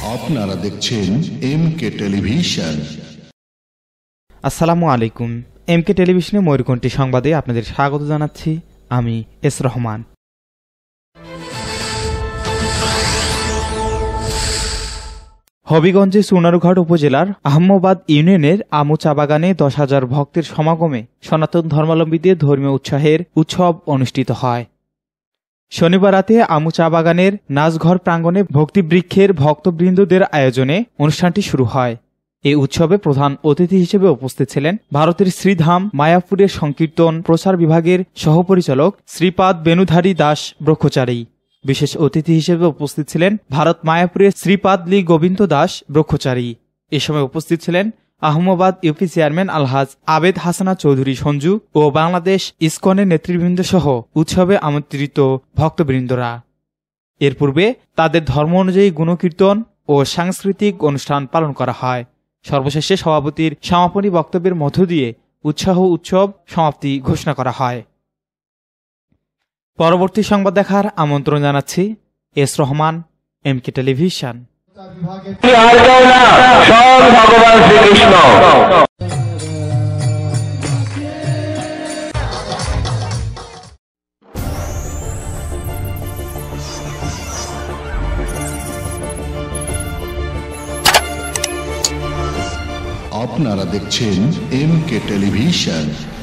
আপনারা দেখছেন MK television. আসসালামু আলাইকুম। এমকে টেলিভিশনে ময়ূরকণ্ঠী সংবাদে আপনাদের স্বাগত জানাচ্ছি আমি এস রহমান। হবিগঞ্জে সোনারুঘাট উপজেলার আহম্মবাদ ইউনিয়নের আমু চা বাগানে 10,000 ভক্তের সমাগমে সনাতন ধর্মাবলম্বীদের ধর্মীয় উৎসাহের উৎসব অনুষ্ঠিত হয়। শনিবার রাতে আমু চা বাগানের নাচঘর প্রাঙ্গণে ভক্তিবৃক্ষের ভক্তবৃন্দদের আয়োজনে অনুষ্ঠানটি শুরু হয়। এই উৎসবে প্রধান অতিথি হিসেবে উপস্থিত ছিলেন ভারতের শ্রীধাম মায়াপুরের সংকীর্তন প্রচার বিভাগের সহপরিচালক শ্রীপাদ বেনুধারী দাস ব্রহ্মচারী। বিশেষ অতিথি হিসেবে উপস্থিত ছিলেন ভারত মায়াপুরের শ্রীপাদ লি গোবিন্দ দাস ব্রহ্মচারী। এ সময় উপস্থিত ছিলেন আহমবাদ ইউপি চেয়ারম্যান আলহাজ আবেদ হাসানা চৌধুরী সঞ্জু ও বাংলাদেশ ইসকনের নেতৃবৃন্দ সহ উৎসবে আমন্ত্রিত ভক্তবৃন্দরা। এর পূর্বে তাদের ধর্ম অনুযায়ী গুণকীর্তন ও সাংস্কৃতিক অনুষ্ঠান পালন করা হয়। সর্বশেষে সভাপতির সমাপনী বক্তব্যের মধ্য দিয়ে উৎসব সমাপ্তি ঘোষণা করা হয়। পরবর্তী সংবাদ দেখার আমন্ত্রণ জানাচ্ছি এস রহমান, এমকে টেলিভিশন। ভগবান শ্রীকৃষ্ণ আপনারা দেখছেন এমকে টেলিভিশন।